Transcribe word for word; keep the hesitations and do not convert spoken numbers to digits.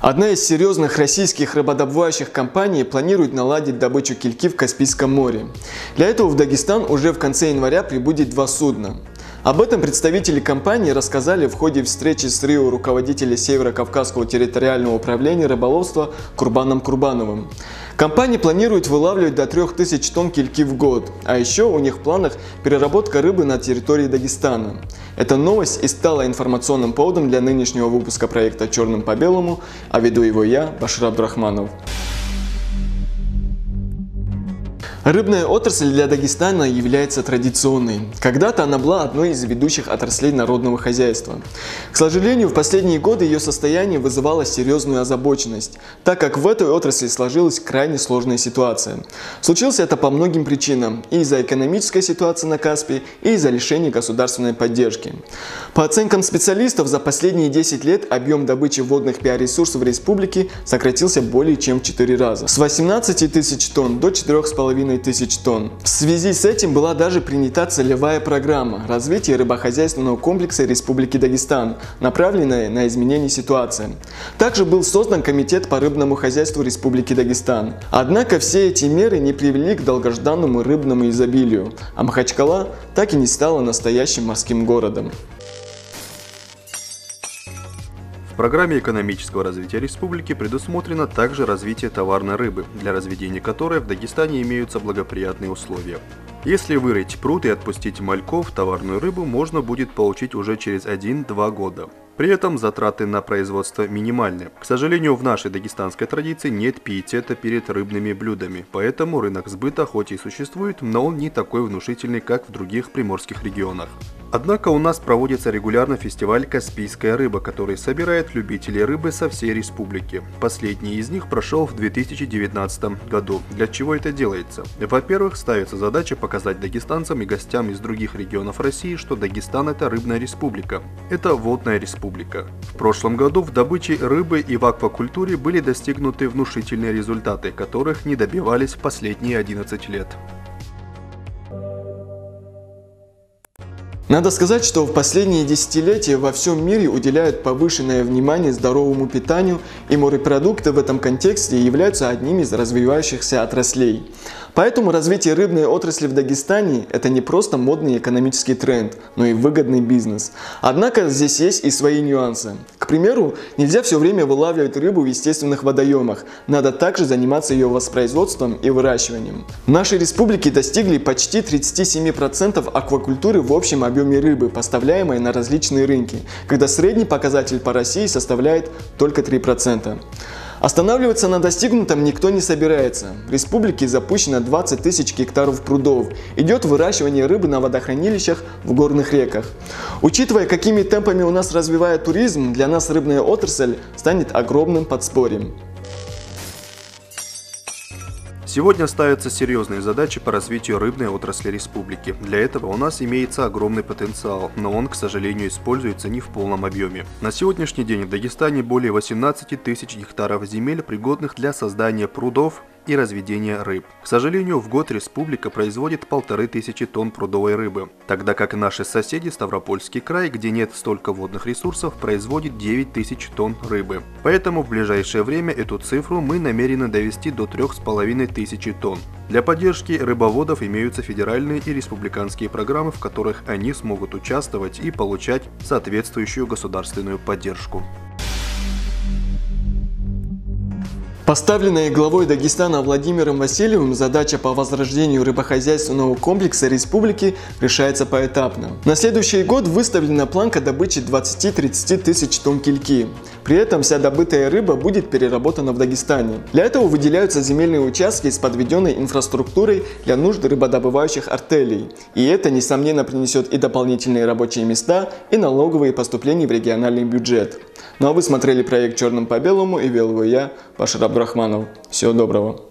Одна из серьезных российских рыбодобывающих компаний планирует наладить добычу кильки в Каспийском море. Для этого в Дагестан уже в конце января прибудет два судна. Об этом представители компании рассказали в ходе встречи с РИО руководителя Северо-Кавказского территориального управления рыболовства Курбаном Курбановым. Компания планирует вылавливать до трёх тысяч тонн кильки в год, а еще у них в планах переработка рыбы на территории Дагестана. Эта новость и стала информационным поводом для нынешнего выпуска проекта «Черным по белому», а веду его я, Башир Абдрахманов. Рыбная отрасль для Дагестана является традиционной. Когда-то она была одной из ведущих отраслей народного хозяйства. К сожалению, в последние годы ее состояние вызывало серьезную озабоченность, так как в этой отрасли сложилась крайне сложная ситуация. Случилось это по многим причинам: и из-за экономической ситуации на Каспии, и из-за лишения государственной поддержки. По оценкам специалистов, за последние десять лет объем добычи водных биоресурсов в республике сократился более чем в четыре раза, с восемнадцати тысяч тонн до четырёх с половиной тысяч тонн. В связи с этим была даже принята целевая программа развития рыбохозяйственного комплекса Республики Дагестан, направленная на изменение ситуации. Также был создан комитет по рыбному хозяйству Республики Дагестан. Однако все эти меры не привели к долгожданному рыбному изобилию, а Махачкала так и не стала настоящим морским городом. В программе экономического развития республики предусмотрено также развитие товарной рыбы, для разведения которой в Дагестане имеются благоприятные условия. Если вырыть пруд и отпустить мальков, товарную рыбу можно будет получить уже через один-два года. При этом затраты на производство минимальны. К сожалению, в нашей дагестанской традиции нет пиетета перед рыбными блюдами, поэтому рынок сбыта хоть и существует, но он не такой внушительный, как в других приморских регионах. Однако у нас проводится регулярно фестиваль «Каспийская рыба», который собирает любителей рыбы со всей республики. Последний из них прошел в две тысячи девятнадцатом году. Для чего это делается? Во-первых, ставится задача показать дагестанцам и гостям из других регионов России, что Дагестан – это рыбная республика. Это водная республика. В прошлом году в добыче рыбы и в аквакультуре были достигнуты внушительные результаты, которых не добивались последние одиннадцать лет. Надо сказать, что в последние десятилетия во всем мире уделяют повышенное внимание здоровому питанию, и морепродукты в этом контексте являются одним из развивающихся отраслей. Поэтому развитие рыбной отрасли в Дагестане – это не просто модный экономический тренд, но и выгодный бизнес. Однако здесь есть и свои нюансы. К примеру, нельзя все время вылавливать рыбу в естественных водоемах, надо также заниматься ее воспроизводством и выращиванием. В нашей республике достигли почти тридцати семи процентов аквакультуры в общем объеме рыбы, поставляемой на различные рынки, когда средний показатель по России составляет только три процента. Останавливаться на достигнутом никто не собирается. В республике запущено двадцать тысяч гектаров прудов. Идет выращивание рыбы на водохранилищах в горных реках. Учитывая, какими темпами у нас развивает туризм, для нас рыбная отрасль станет огромным подспорьем. Сегодня ставятся серьезные задачи по развитию рыбной отрасли республики. Для этого у нас имеется огромный потенциал, но он, к сожалению, используется не в полном объеме. На сегодняшний день в Дагестане более восемнадцати тысяч гектаров земель, пригодных для создания прудов и разведения рыб. К сожалению, в год республика производит полторы тысячи тонн прудовой рыбы, тогда как наши соседи, Ставропольский край, где нет столько водных ресурсов, производит девять тысяч тонн рыбы. Поэтому в ближайшее время эту цифру мы намерены довести до трёх с половиной тысячи тонн. Для поддержки рыбоводов имеются федеральные и республиканские программы, в которых они смогут участвовать и получать соответствующую государственную поддержку. Поставленная главой Дагестана Владимиром Васильевым задача по возрождению рыбохозяйственного комплекса республики решается поэтапно. На следующий год выставлена планка добычи двадцати-тридцати тысяч тонн кильки. При этом вся добытая рыба будет переработана в Дагестане. Для этого выделяются земельные участки с подведенной инфраструктурой для нужд рыбодобывающих артелей. И это, несомненно, принесет и дополнительные рабочие места, и налоговые поступления в региональный бюджет. Ну а вы смотрели проект «Черным по белому», и вел его я, Башир Абдрахманов. Всего доброго.